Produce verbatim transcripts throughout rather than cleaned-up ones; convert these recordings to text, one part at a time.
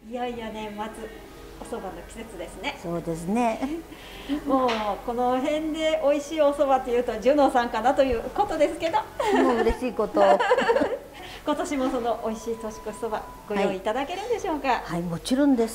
いよいよ年末お蕎麦の季節ですね。 そうですね。 もうこの辺で美味しいお蕎麦というとジュノーさんかなということですけどもう嬉しいこと。 今年もその美味しい年越しそばご用意いただけるんでしょうか。はい、 はい、もちろんです。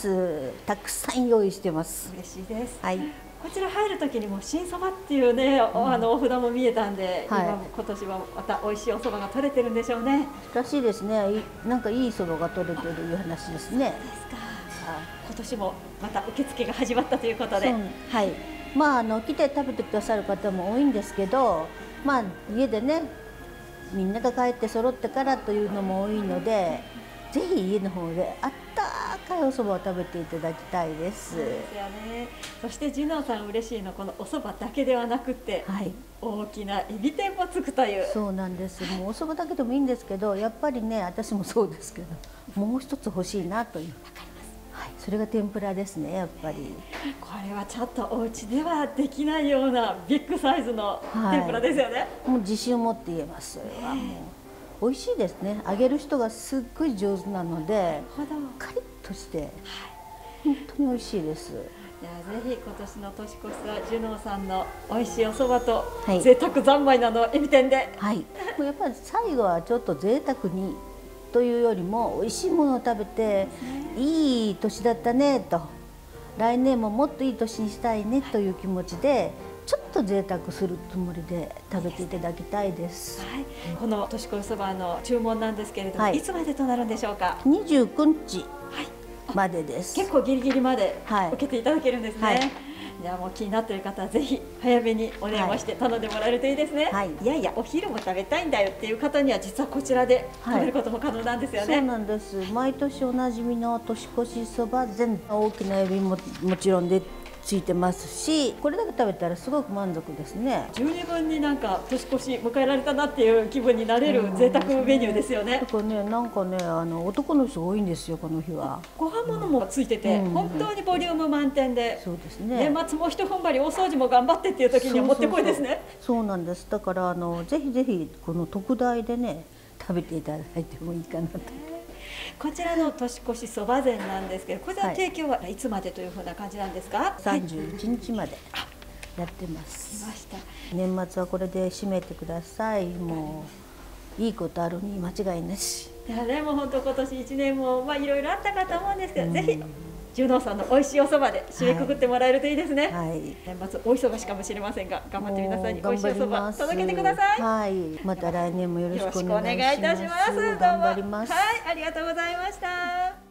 たくさん用意してます。 嬉しいです。 はい。 こちら入る時にも新そばっていうね、うん、あのお札も見えたんで、はい、今今年はまた美味しいお蕎麦が取れてるんでしょうね。 らしいですね。なんかいい蕎麦が取れてるいう話ですね。 そうですか。今年もまた受付が始まったということで、 はい。まああの来て食べてくださる方も多いんですけど、まあ家でねみんなが帰って揃ってからというのも多いので、ぜひ家の方であったかいお蕎麦を食べていただきたいです。 そうですよね。そしてジュノーさん嬉しいのこのお蕎麦だけではなくて、はい、大きなエビ天もつくという。そうなんです。 もうお蕎麦だけでもいいんですけど、やっぱりね私もそうですけど、もう一つ欲しいなという。はい、それが天ぷらですね、やっぱり。 これはちょっとお家ではできないようなビッグサイズの天ぷらですよね。はい、 もう自信を持って言えます。はもう美味しいですね。揚げる人がすっごい上手なので、カリッとして、はい、本当に美味しいです。 じゃあぜひ今年の年越しはジュノーさんの美味しいお蕎麦と、はい、贅沢三昧なのエビ天で。 はい。もうやっぱり最後はちょっと贅沢に。というよりも美味しいものを食べていい年だったねと、来年ももっといい年にしたいねという気持ちでちょっと贅沢するつもりで食べていただきたいです。 はい、この年越しそばの注文なんですけれども、はい、いつまでとなるんでしょうか。 にじゅうくにちまでです。 結構ギリギリまで受けていただけるんですね。はいはい、じゃあもう気になっている方はぜひ早めにお電話して頼んでもらえるといいですね。はい、いやいやお昼も食べたいんだよっていう方には実はこちらで食べることも可能なんですよね。 はい、そうなんです。毎年おなじみの年越しそば全大きなエビももちろんでついてますし、これだけ食べたらすごく満足ですね。 十二分になんか年越し迎えられたなっていう気分になれる贅沢メニューですよね。 だからね、なんかね、あの男の人多いんですよこの日は。 ご飯物もついてて、うん、本当にボリューム満点で、 そうですね。 年末も一踏ん張り大掃除も頑張ってっていう時にはもってこいですね。 そうなんです。だからあのぜひぜひこの特大でね食べていただいてもいいかなと。 こちらの年越しそば膳なんですけど、こちらの提供はいつまでというふうな感じなんですか。 さんじゅういちにちまでやってます。 いました。 年末はこれで締めてください。もういいことあるに間違いなし。 いやね、もう本当今年いちねんもまあいろいろあったかと思うんですけど、うん、ぜひジュノーさんの美味しいお蕎麦で締めくくってもらえるといいですね。はい、年末大忙しかもしれませんが、頑張って皆さんに美味しいお蕎麦届けてください。 はい、また来年もよろしくお願いします。 よろしくお願いいたします。 頑張ります。 はい、ありがとうございました。